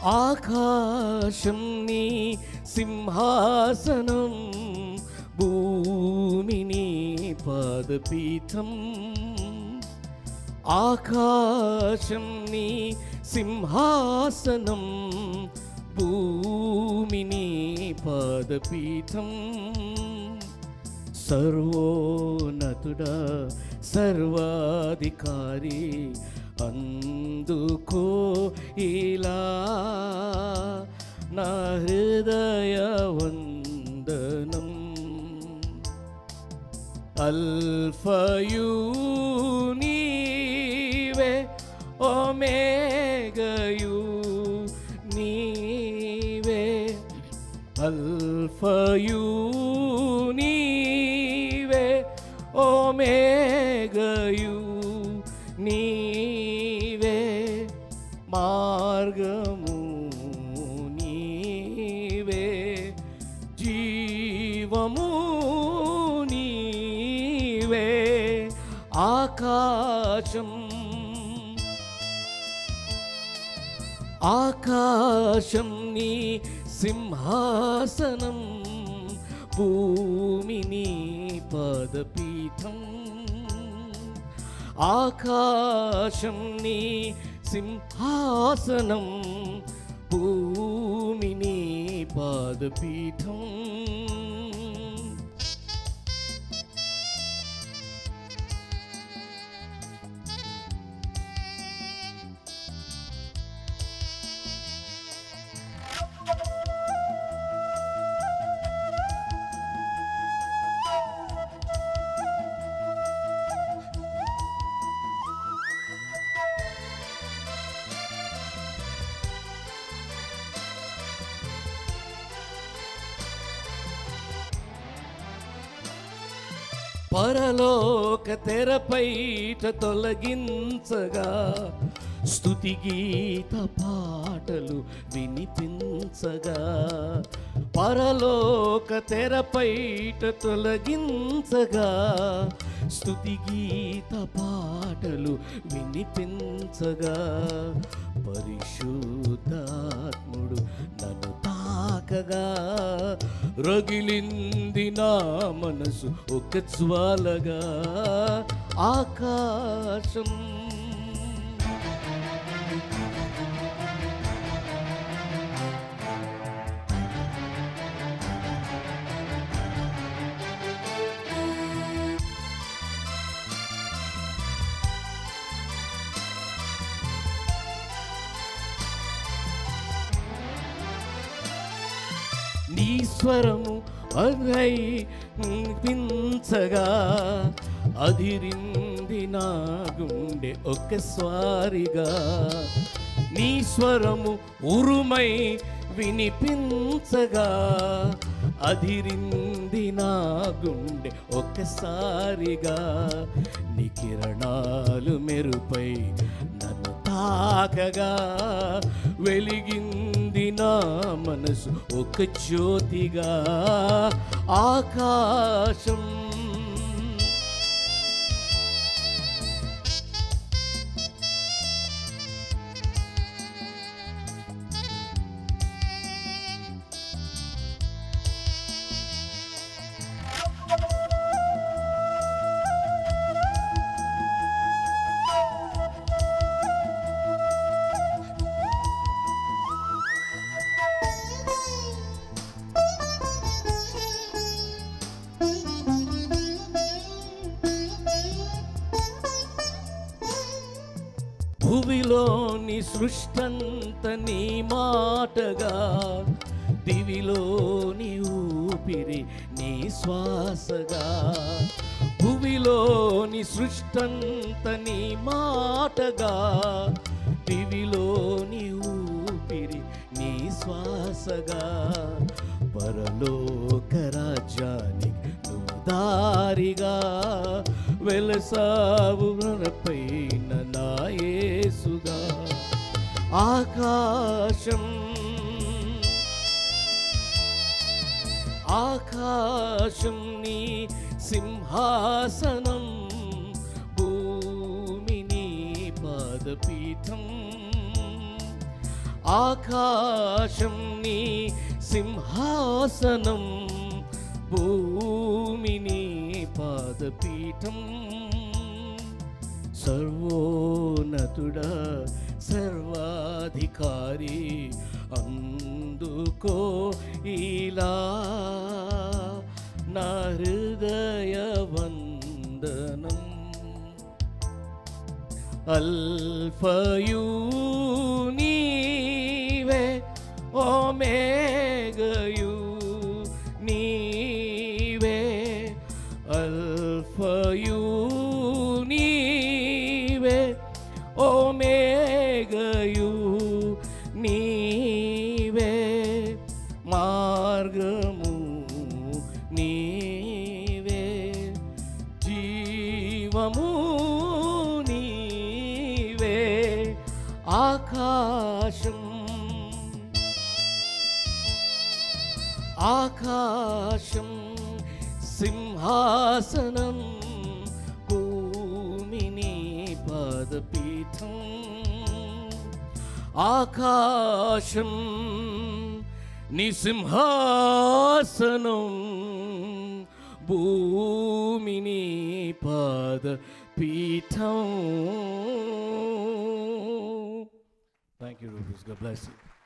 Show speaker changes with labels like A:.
A: ఆకాశం నీ సింహాసనం, భూమి నీ పాదపీఠం. ఆకాశం నీ సింహాసనం, భూమి నీ పాదపీఠం. సర్వోన్నతుడా సర్వాధికారి, అందుకో ఇలా నా హృదయ వందనం. అల్ఫయు నీవే, ఒమేగయు నీవే. అల్ఫయు నీవే, ఒమేగయు నీవే. మార్గము నీవే, జీవము నీవే. ఆకాశం ఆకాశం నీ సింహాసనం, భూమి నీ పాదపీఠం. ఆకాశం నీ సింహాసనం, భూమి నీ పాదపీఠం. పరలోక తెరపైట తొలగించగా, స్తుతి గీత పాటలు వినిపించగా. పరలోక తెరపైట తొలగించగా, స్తుతి గీత పాటలు వినిపించగా. పరిశుద్ధాత్ముడు నన్ను తాకగా, రగిలింది నా మనసు ఒక జ్వాలగా. ఆకాశం నీ స్వరము వినిపించగా, అదిరింది నా గుండె ఒక్కసారిగా. నీ స్వరము ఉరుమై వినిపించగా, అదిరింది నా గుండె ఒక్కసారిగా. నీ కిరణాలు మెరుపై నన్ను తాకగా, వెలిగింది నా మనసు ఒక జ్యోతిగా. ఆకాశం భువిలోని సృష్టంత నీ మాటగా, దివిలోని ఊపిరి నీ శ్వాసగా. భువిలోని సృష్టంత నీ మాటగా, దివిలోని ఊపిరి నీ శ్వాసగా. పరలోక రాజ్యానికి నువ్వు దారిగా, వెలసావు పైన నా యేసుగా. ఆకాశం ఆకాశం నీ సింహాసనం, భూమి నీ పాదపీఠం. ఆకాశం నీ సింహాసనం, భూమి నీ పాదపీఠం. సర్వోన్నతుడా సర్వాధికారి, అందుకో ఇలా నా హృదయ వందనం. అల్ఫయు నీవే, ఓమేగయు నీవే. అల్ఫయు నీవే, ఓమేగయు నీవే. మార్గము నీవే, జీవము నీవే. ఆకాశం ఆకాశం సింహాసనం, భూమిని పాదపీఠం. ఆకాశం నీ సింహాసనం, భూమిని పాదపీఠం. Thank you, Rufus. God bless you.